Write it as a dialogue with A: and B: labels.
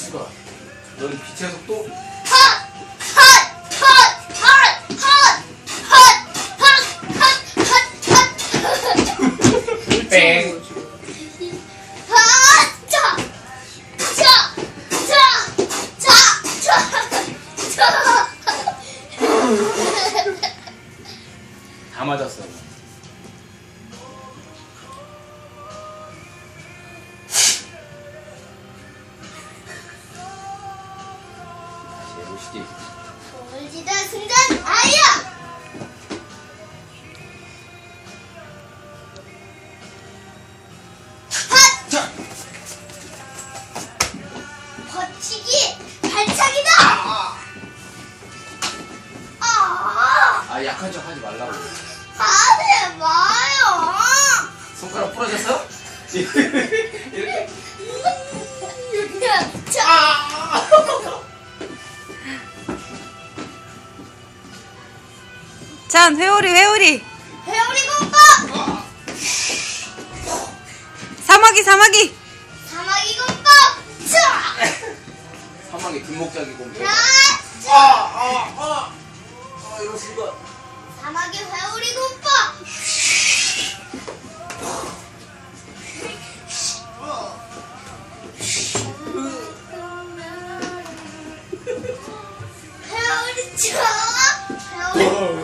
A: 수가. 너는 빛의 속도. 뺑. 다 맞았어. 다시 해보시지.
B: 울지다 승전 아야!
A: 자.
B: 버티기 발차기다!
A: 약한 척 하지 말라고.
B: 하지 마요!
A: 손가락 부러졌어? 이렇게.
C: 잔, 회오리.
B: 회오리 공법!
C: 사마귀.
B: 사마귀 공법!
A: 사막의 뒷목자기 곰. 이럴 수가.
B: 사마귀 회오리 공법! 회오리 쳐! 회오리